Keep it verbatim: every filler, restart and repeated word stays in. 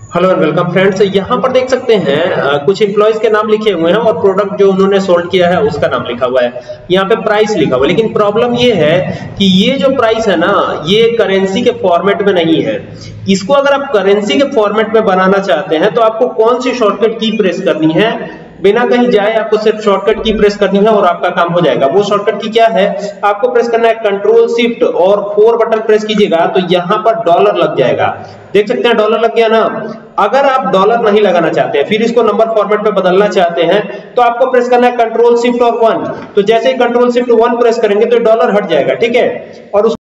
Hello and welcome friends. यहाँ पर देख सकते हैं अ, कुछ एम्प्लॉयज के नाम लिखे हुए हैं और प्रोडक्ट जो उन्होंने सोल्ड किया है उसका नाम लिखा हुआ है। यहाँ पे प्राइस लिखा हुआ है, लेकिन प्रॉब्लम ये है कि ये जो प्राइस है ना, ये करेंसी के फॉर्मेट में नहीं है। इसको अगर आप करेंसी के फॉर्मेट में बनाना चाहते हैं तो आपको कौन सी शॉर्टकट की प्रेस करनी है? बिना कहीं जाए आपको सिर्फ शॉर्टकट की प्रेस करनी है और आपका काम हो जाएगा। वो शॉर्टकट की क्या है? आपको प्रेस करना है कंट्रोल शिफ्ट और फोर बटन प्रेस कीजिएगा तो यहाँ पर डॉलर लग जाएगा। देख सकते हैं डॉलर लग गया ना। अगर आप डॉलर नहीं लगाना चाहते हैं, फिर इसको नंबर फॉर्मेट में बदलना चाहते हैं तो आपको प्रेस करना है कंट्रोल शिफ्ट और वन। तो जैसे ही कंट्रोल शिफ्ट वन प्रेस करेंगे तो डॉलर हट जाएगा, ठीक है। और